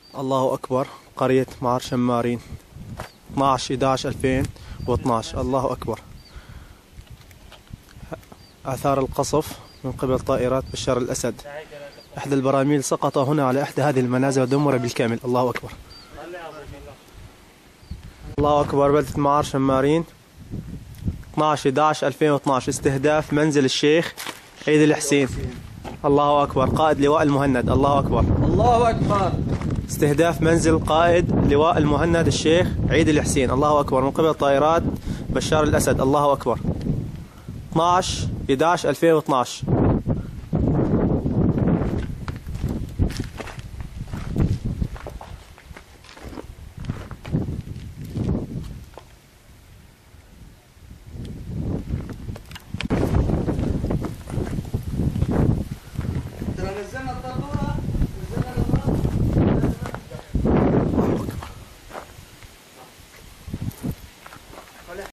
الله أكبر. قرية معر شمارين 12/11/2012. الله أكبر. آثار القصف من قبل طائرات بشار الأسد. إحدى البراميل سقط هنا على إحدى هذه المنازل ودمر بالكامل. الله أكبر. الله أكبر. بلدة معر شمارين 12/11/2012. استهداف منزل الشيخ عيد الحسين. الله أكبر. قائد لواء المهند. الله أكبر. الله أكبر. استهداف منزل قائد لواء المهند الشيخ عيد الحسين. الله أكبر. من قبل طائرات بشار الأسد. الله أكبر. 12/11/2012.